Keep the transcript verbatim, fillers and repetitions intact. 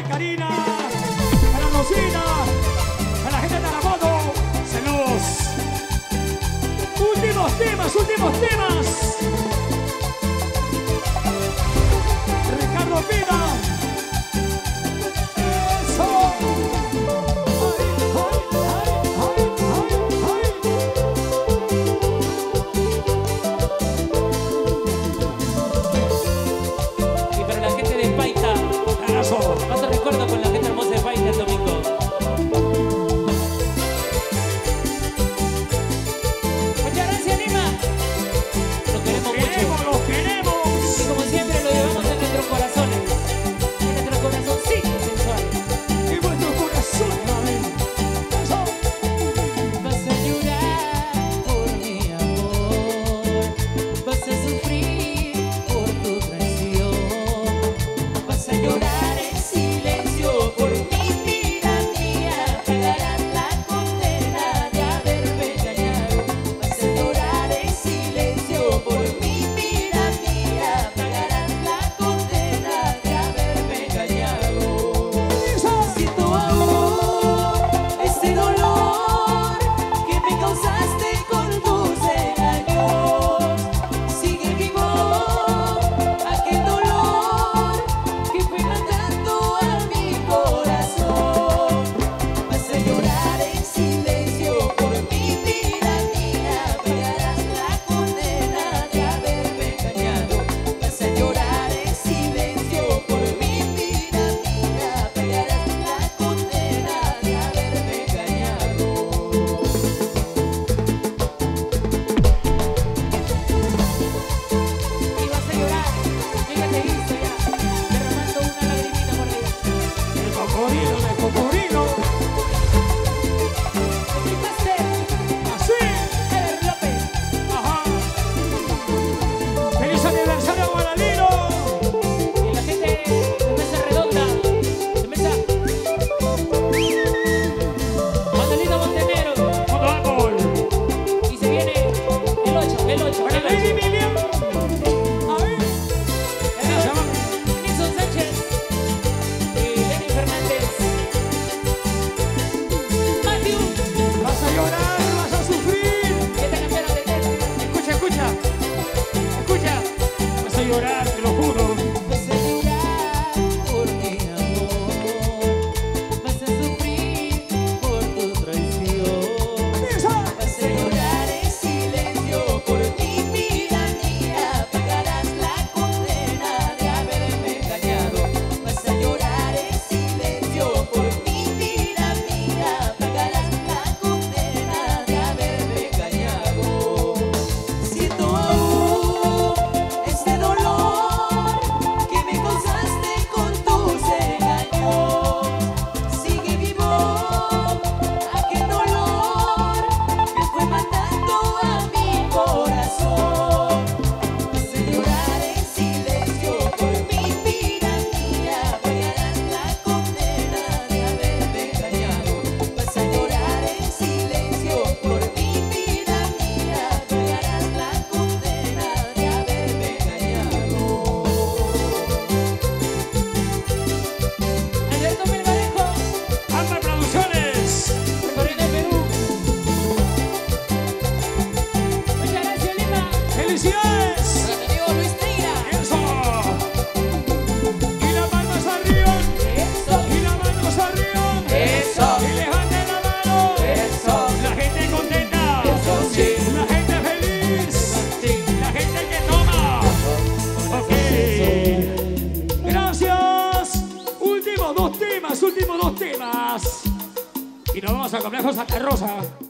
Karina, para Rosina, para la gente de Taramoto. Saludos. Últimos temas, últimos temas. Ricardo Pina. Eso. Y para la gente de Paita, más te recuerdo con la gente hermosa de Paita el domingo. Muchas gracias, Lima. Los queremos mucho. Los queremos. Y como siempre lo llevamos en nuestros corazones. En nuestros corazoncitos sensuales. Y vuestros corazones, amén. Eso. Vas a llorar por mi amor. Vas a sufrir por tu traición. Vas a llorar en silencio por mi vida mía. Pagarás la condena de haberme engañado. Vas a llorar en silencio por mi vida mía. Pagarás la condena de haberme engañado. Siento aún ese dolor que me causaste con tus engaños. Sigue vivo aquel dolor que fue matando a mi corazón. Vas a llorar en silencio por mi vida mía. Pagarás la condena de haberme engañado. Vas a llorar en silencio por mi vida mía. Pagarás la condena de haberme engañado. Y vas a llorar, yo ya te he visto ya, derramando una lagrimita por ahí. El cocodrilo, el cocodrilo. Explicaste, Así. Ever López. Ajá. Feliz aniversario, Guadalino. Y la gente de Mesa Redonda, de Mesa Guadalino Montenegro. Foto árbol. Y se viene el ocho, el ocho, Para el Lady ocho. Miriam. Ahí. Gracias, mami. Nixon Sánchez y Lenny Fernández. Matthew, Vas a llorar, vas a sufrir. esta campeona de tela. Escucha, escucha. Escucha. Vas a llorar, te lo juro. Vas a llorar por mi amor. Vas a sufrir por tu traición. Esa. Vas a llorar en silencio por mi vida mía. Pagarás la condena de haberme engañado. Vas a llorar en silencio por mi vida mía. Pagarás la condena de haberme engañado. Siento aún ese dolor que me causaste con tus engaños. Sigue vivo aquel dolor que fue matando a mi corazón. Vas a llorar en silencio por mi vida mía. Pagarás la condena de haberme engañado. Vas a llorar en silencio por mi vida mía. Pagarás la condena de haberme engañado. Alberto Melgarejo, Alma Producciones. recorriendo el Perú. Muchas gracias, Lima. ¡Felicidades! Para mi amigo Luis Neira. Eso. Y las manos arriba. Eso. Y las manos arriba. Eso. Y levanten la mano. Eso. La gente contenta. Eso sí. La gente feliz. La gente que toma. Ok. Gracias. Últimos dos temas, últimos dos temas. Y nos vamos al complejo Santa Rosa.